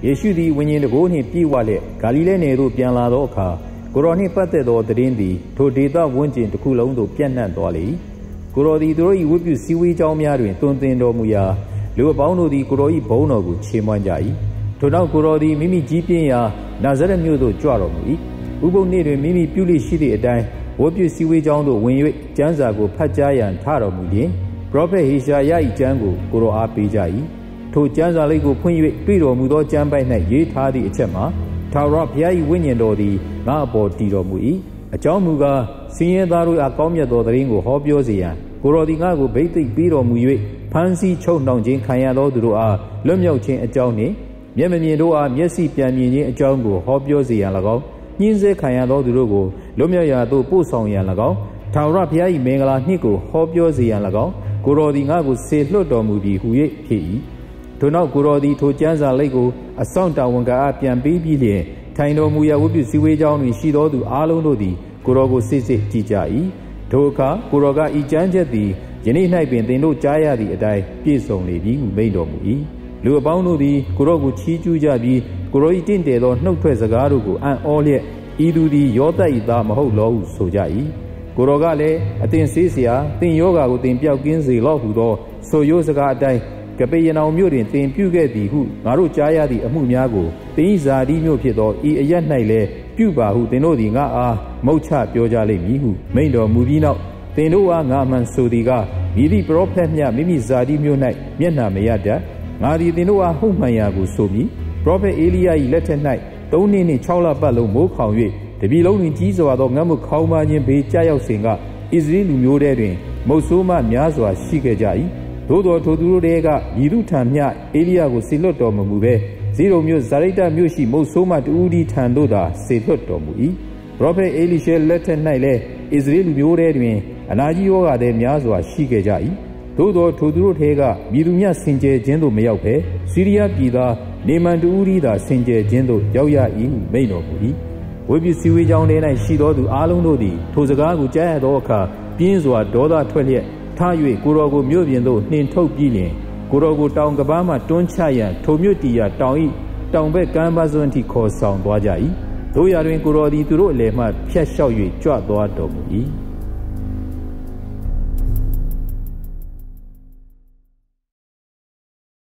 ယေရှုသည်ဝိညာဉ်တကိုးနှင့်ပြည့်ဝလျက်ဂါလိလဲနယ်သို့ပြန်လာသောအခါကိုတော်နှင့်ပတ်သက်သောသတင်းသည်ထိုဒေသဝန်းကျင်တစ်ခုလုံးသို့ပြန့်နှံ့သွားလေ၏ကိုတော်သည်သူတို့၏ဝတ်ပြုစည်းဝေးကြောင်းများတွင်တွင်တင်တော်မူရာလူအပေါင်းတို့သည်ကိုတော်၏ဘုန်းတော်ကိုချီးမွမ်းကြ၏ထိုနောက်ကိုတော်သည်မိမိကြီးပြင်းရာနာဇရက်မြို့သို့ကြွတော်မူ၏ဥပုသ်နေ့တွင်မိမိပြုလိရှိသည့်အတိုင်းဝတ်ပြုစည်းဝေးကြောင်းသို့ဝင်၍ကျမ်းစာကိုဖတ်ကြားရန်ထတော်မူလျင်ပရောဖက်ဟေရှာယ၏ကျမ်းကိုကိုတော်အားပေးကြ၏ထိုကျမ်းစာလေးကိုဖွင့်၍တွေ့တော်မူသောကျမ်းပိုက်၌ရေးထားသည့်အချက်မှာထာဝရဘုရား၏ဝိညာဉ်တော်သည်ငါအပေါ်တည်တော်မူ၏အကြောင်းမူကားဆင်းရဲသားတို့အားကောင်းမြတ်သောသတင်းကိုဟောပြောစေရန်ကိုတော်သည်ငါကိုဗိသိက်ပေးတော်မူ၍ဖန်ဆီးချုပ်နှောင်ခြင်းခံရသောသူတို့အားလွတ်မြောက်ခြင်းအကြောင်းနှင့်မျက်မမြင်တို့အားမျက်စိပြန်မြင်ခြင်းအကြောင်းကိုဟောပြောစေရန်၎င်းညှင်းဆဲခံရသောသူတို့ကိုလွတ်မြောက်ရာသို့ပို့ဆောင်ရန်၎င်းထာဝရဘုရား၏မင်္ဂလာနှင့်ကိုဟောပြောစေရန်၎င်းကိုတော်သည်ငါကိုဆေလွတ်တော်မူပြီးဟူ၍ဖြစ်၏ထိုနောက်ကိုတော်သည်ထိုကျမ်းစာလိပ်ကိုအဆောင်တာဝန်ကအားပြန်ပေးပြီးလျှင်ထိုင်တော်မူရာဝတ်ပြုစည်းဝေးကြောင်းတွင်ရှိသောသူအားလုံးတို့သည်ကိုတော်ကိုစစ်စစ်ကြည်ကြ၏ထိုအခါကိုတော်ကဤကျမ်းချက်သည်ယနေ့၌ပင်သင်တို့ကြားရသည့်အတိုင်းပြည့်စုံလေပြီဟုမိန့်တော်မူ၏လူအပေါင်းတို့သည်ကိုတော်ကိုချီးကျူးကြပြီးကိုတော်၏တင့်တယ်သောနှုတ်ထွက်စကားတို့ကိုအံ့ဩလျက်ဤသူသည်ယောသပ်၏သားမဟုတ်လောဟုဆိုကြ၏ကိုတော်ကလည်းအသင်ဆေးเสียသင်ယောဂါကိုသင်ပျောက်ကင်းစေလော့ဟုသောဆိုရိုးစကားအတိုင်းကပေရနောင်မြို့တွင်သင်ပြုခဲ့သည်ဟုငါတို့ကြားရသည့်အမှုများကိုသင်၏ဇာတိမြို့ဖြစ်သောဤအရက်၌လည်းပြုပါဟုသင်တို့သည်ငါအားမုတ်ချပြောကြလိမ့်မည်ဟုမိန့်တော်မူပြီးနောက်သင်တို့အားငါအမှန်ဆိုသည်ကမိသည့်ပရောဖက်မြမိမိဇာတိမြို့၌မျက်နှာမရတတ်ငါသည်သင်တို့အားဟုတ်မှန်ရာကိုဆိုမည်ပရောဖက်အေလိယ၏လက်ထက်၌3နှစ်နှင့်6လပတ်လုံးမိုးခေါင်၍တပြည်လုံးတွင်ကြီးစွာသောငတ်မွတ်ခေါင်းပါခြင်းဘေးကြားရောက်စဉ်ကဣသရေလလူမျိုးထဲတွင်မုတ်ဆိုးမှများစွာရှိခဲ့ကြ၏သို့သောထိုသူတို့တွေကဤသူထံမျှအေလိယကိုစေလွတ်တော်မမူပဲဇေရုံမြို့ဇာရိတမြို့ရှိမုတ်ဆိုးမှတူဒီထံသို့သာစေလွတ်တော်မူ၏ပရောဖက်အေလိရှဲလက်ထက်၌လည်းဣသရေလလူမျိုးထဲတွင်အနာကြီးယောဂသည်များစွာရှိခဲ့ကြ၏သို့သောထိုသူတို့ထဲကမြည်သူမြစင်ကြယ်ခြင်းသို့မရောက်ဘဲစီးရီးယားပြည်သားနေမန်တူဒီသာစင်ကြယ်ခြင်းသို့ရောက်ရ၏ဟုမိန့်တော်မူ၏ဝိပ္ပစည်းဝေးကြောင်းထဲ၌ရှိသောသူအားလုံးတို့သည်ထိုစကားကိုကြားရသောအခါပြင်းစွာဒေါသထွက်လျက်ထား၍ကိုတော်ကိုမြို့ပြင်သို့နှင်ထုတ်ပြီးလျှင်ကိုတော်ကိုတောင်ကပန်းမှတွန်းချရန်ထိုမြို့တီရာတောင်ဘက်ကမ်းပါးစွန်းထိခေါ်ဆောင်သွားကြ၏တို့ရာတွင်ကိုတော်သည်သူတို့အလယ်မှဖြတ်လျှောက်၍ကြွသွားတော်မူ၏